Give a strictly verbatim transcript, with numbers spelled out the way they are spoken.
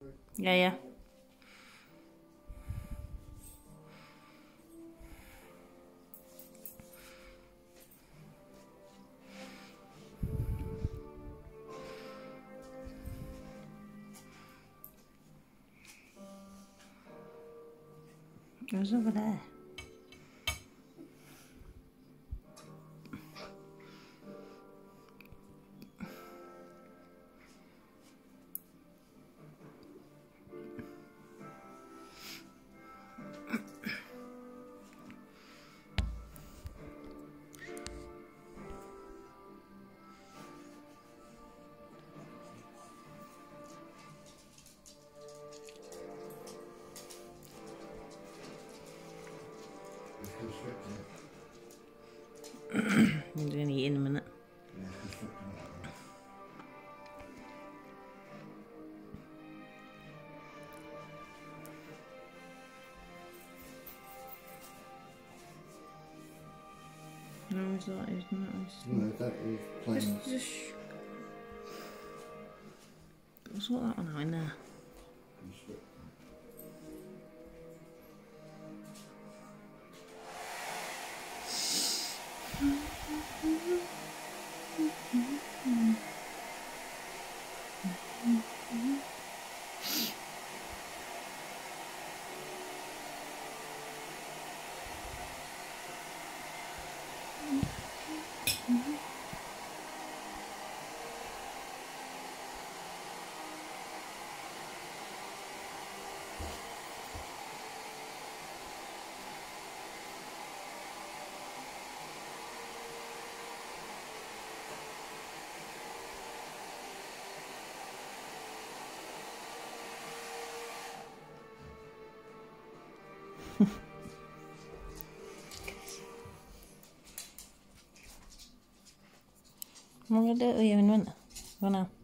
Yeah, yeah. It was over there. I'm going to eat in a minute. No, it's not. It's not. It's no, that is plain. Just, just sort that one out in there. I'm going to do it with you in a minute. Go now.